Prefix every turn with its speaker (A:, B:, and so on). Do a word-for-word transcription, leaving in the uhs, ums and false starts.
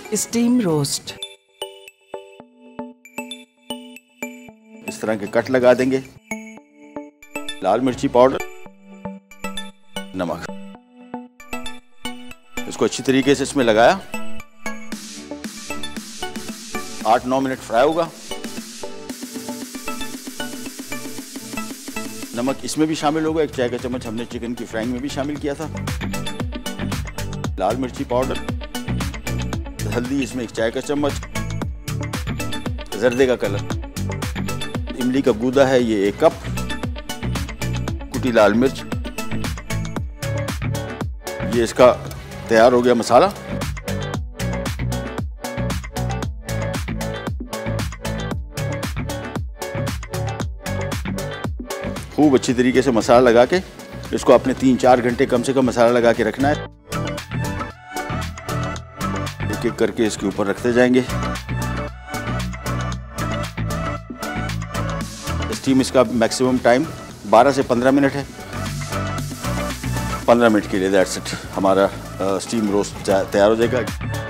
A: Steam roast.
B: इस तरह के कट लगा देंगे। लाल मिर्ची पाउडर, नमक, इसको अच्छी तरीके से इसमें लगाया। आठ नौ मिनट फ्राई होगा। नमक इसमें भी शामिल होगा, एक चाय का चम्मच हमने चिकन की फ्राइंग में भी शामिल किया था। लाल मिर्ची पाउडर, हल्दी इसमें एक चाय का चम्मच, जर्दे का कलर, इमली का गूदा है ये एक कप, कुटी लाल मिर्च, ये इसका तैयार हो गया मसाला। खूब अच्छी तरीके से मसाला लगा के इसको अपने तीन चार घंटे कम से कम मसाला लगा के रखना है। एक एक करके इसके ऊपर रखते जाएंगे। स्टीम इसका मैक्सिमम टाइम बारह से पंद्रह मिनट है। पंद्रह मिनट के लिए दैट्स इट, हमारा स्टीम रोस्ट तैयार हो जाएगा।